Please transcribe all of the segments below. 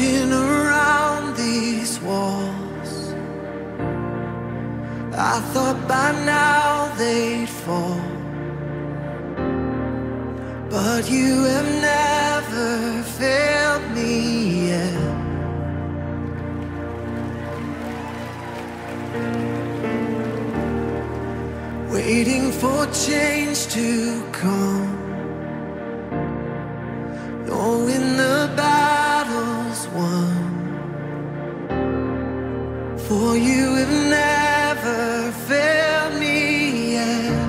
Walking around these walls, I thought by now they'd fall, but you have never failed me yet. Waiting for change to come, knowing the battle's won, for you have never failed me yet.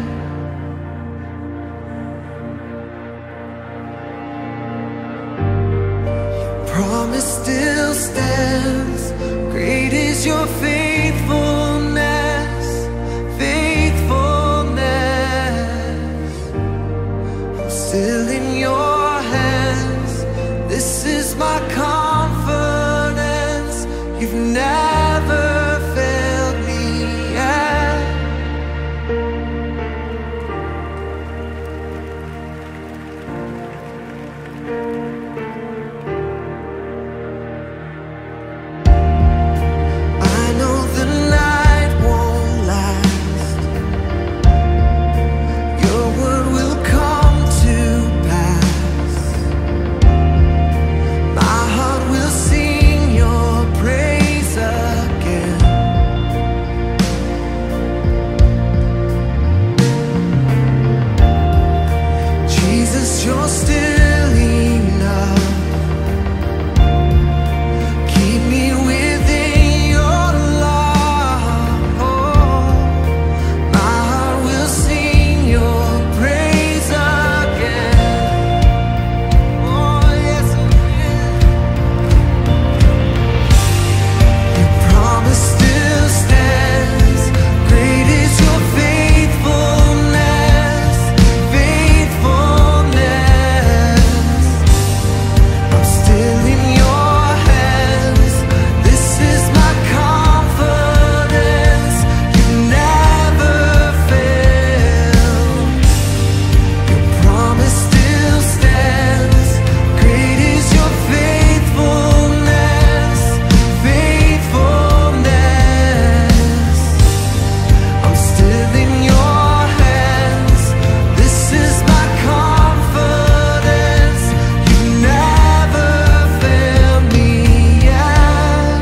Your promise still stands, great is your faithfulness, faithfulness. I'm still in your hands, this is my confidence. You've never failed me yet. I know the night won't last, your word will come to pass. My heart will sing your praise again. Jesus, you're still enough. Keep me within your love. Oh, my heart will sing your praise again. Oh, yes, it will. Your promise still stands, great is your faithfulness, faithfulness. I'm still in your hands, this is my confidence. You never fail. Your promise still stands, great is your faithfulness, faithfulness. I'm still in your hands, this is my confidence. You never fail me yet.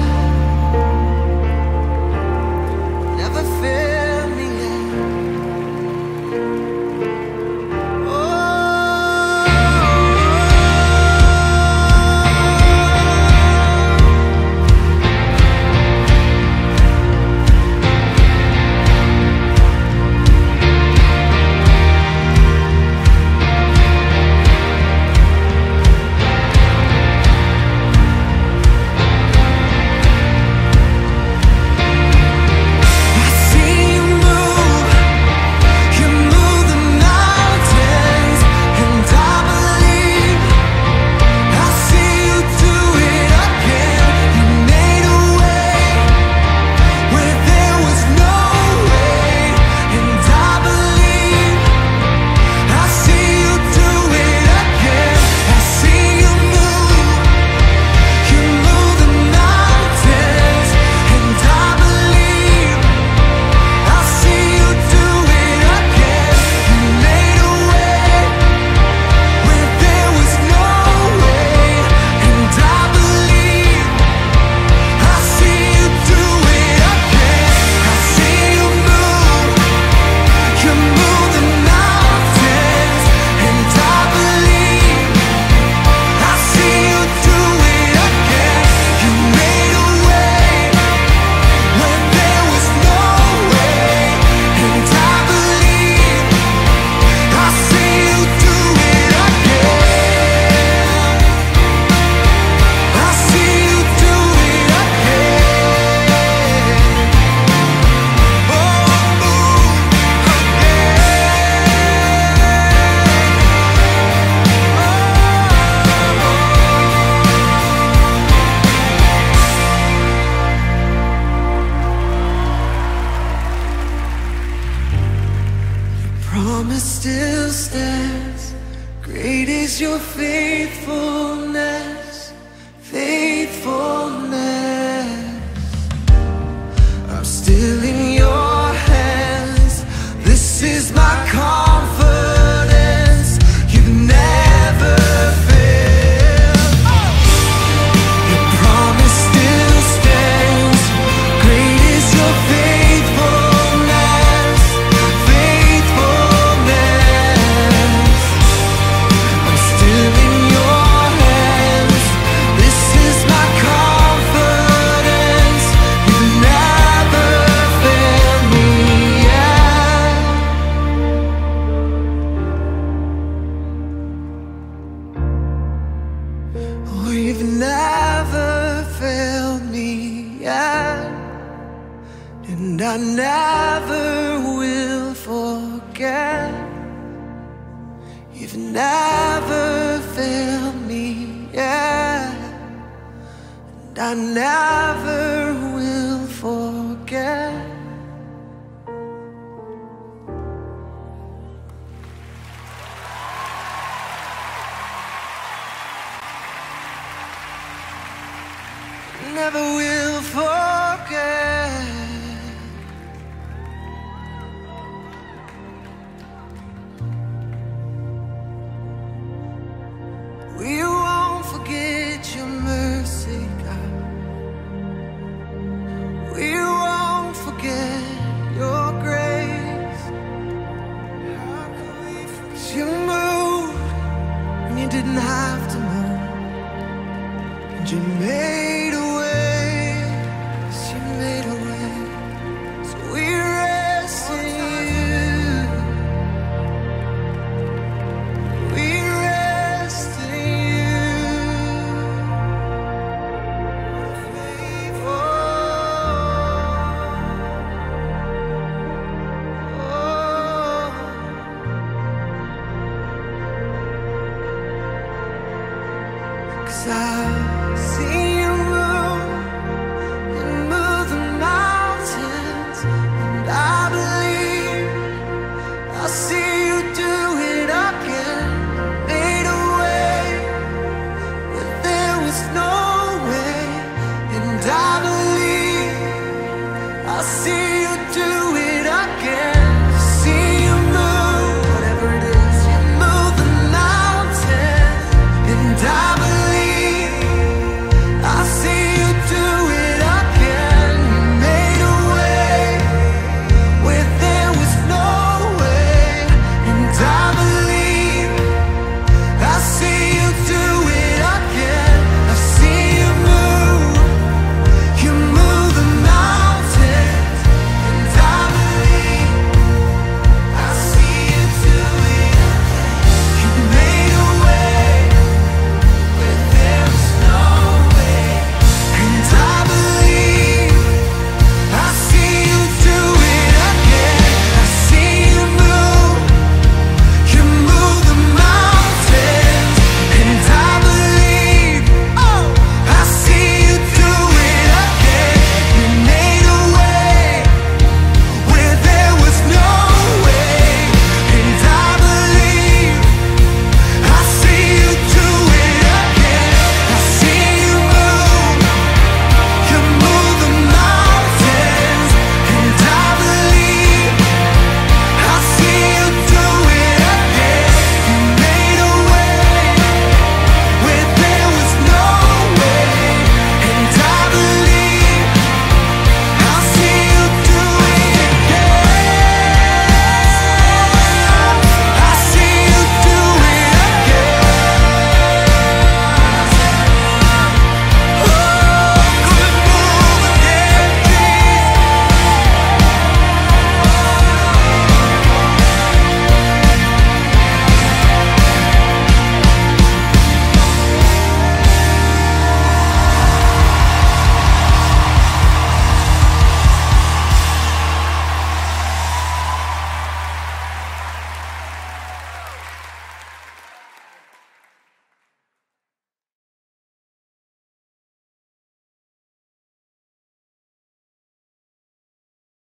Never fail me yet. Oh, I see you move the mountains, and I believe I see you do it again. You made a way where there was no way, and I believe I see you do it again. I see you move the mountains, and I believe I see you do it again. You made a way where there was no way, and I believe I see you do it again. I see you move the mountains, and I believe I see you do it again. You made a way when there was no way, and I believe I see you do it again. I see you do it again. Oh, promise still stands, great is your faithfulness, faithfulness. still in your hands. This is my confidence. You've never failed. Your promise still stands. Great is your faithfulness, faithfulness. I'm still in your hands. This is my confidence. You've never failed me yet. Oh, you've never failed me yet. And I never will forget. You've never failed me yet. And I never will forget.